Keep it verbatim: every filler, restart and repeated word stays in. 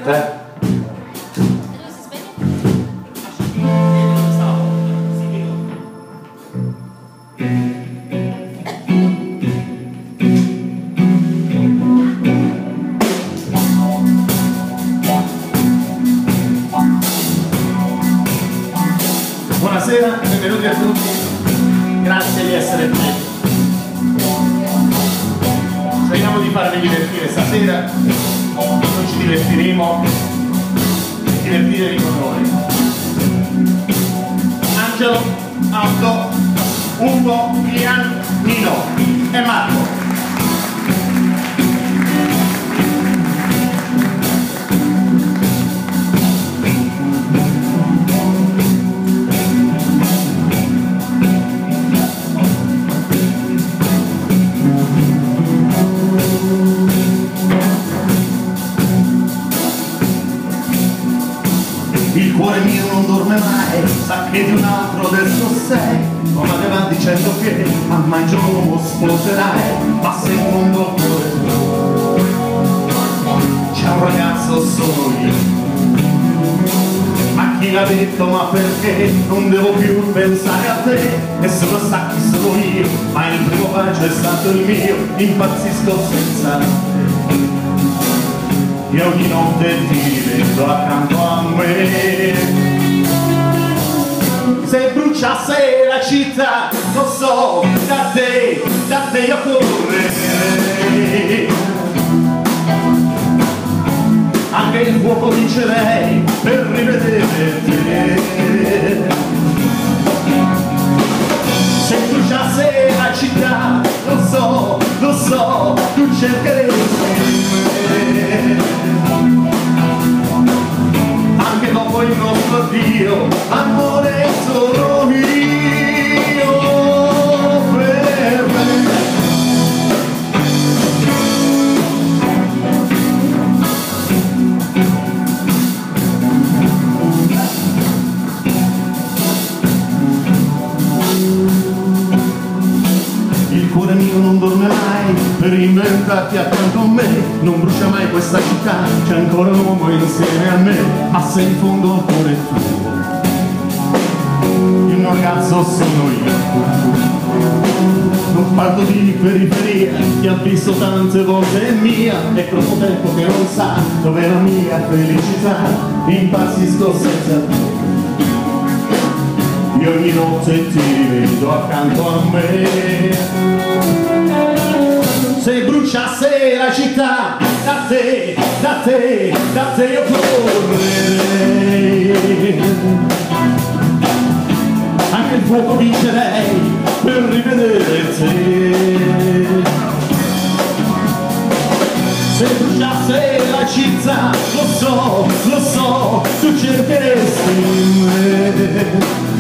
Te? Buonasera, benvenuti a tutti, grazie di essere qui. Speriamo di farvi divertire stasera, noi ci divertiremo, divertitevi con noi. Angelo, Aldo, Ugo, Ian, Nino e Marco. Il cuore mio non dorme mai, sa che di un altro adesso sei, come aveva dicendo che a mai giorno sposerai, ma se in fondo il cuore c'è un ragazzo, sono io. Ma chi l'ha detto, ma perché non devo più pensare a te, e se lo sa chi sono io, ma il primo bacio è stato il mio, impazzisco senza te. E ogni notte ti vedo accanto a me. Se bruciasse la città, lo so, da te, da te io correrei. Anche il fuoco vincerei per rivedere te. Se bruciasse la città, lo so, lo so, tu cercheresti me. Anche dopo il nostro addio, amore sono io per me. Il cuore mio non dorme mai per inventarti accanto a me, non brucia mai questa città, c'è ancora un uomo insieme a me, ma se in fondo il cuore è tuo, il mio ragazzo sono io. Non parlo di periferia, ti ha visto tante volte è mia, è troppo tempo che non sa dov'è la mia felicità, impazzisco senza te. Io ogni notte ti vedo accanto a me. Se bruciasse la città, da te, da te, da te io correrei. Anche il fuoco vincerei per rivedere te. Se bruciasse la città, lo so, lo so, tu cercheresti me.